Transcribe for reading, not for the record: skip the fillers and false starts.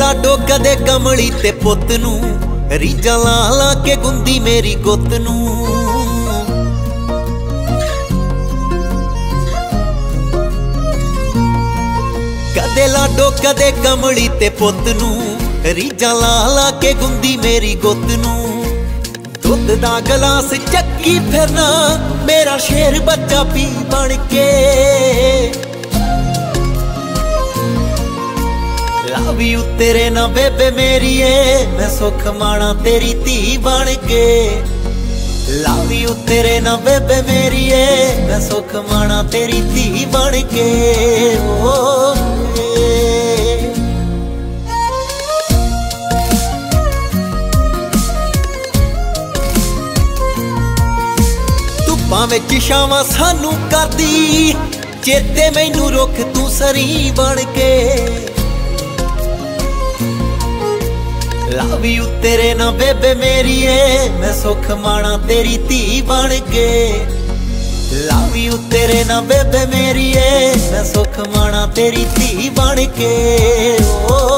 लाडो कदे कमली ते पुत नू, रीजा ला ला के गुंदी मेरी गुत नू। कदे लाडो कदे कमली ते पुत नू, रीजा ला ला के गुंदी मेरी गुत नू। दुध दा गलास चक्की फिरना मेरा शेर बच्चा पी बन के। लव यू तेरे ना बेबे मेरीए, मैं सुख माना तेरी धी बन के। लव यू तेरे ना बेबे मेरीए, मैं सुख माना तेरी धी बन के। विच छावां सानू करदी, चेते मैनू रुख तू सरी बन के। लव यू तेरे ना बेबे मेरीए, मैं सुख माना तेरी धी बन के। लव यू तेरे ना बेबे मेरीए, मैं सुख माना तेरी धी बन के।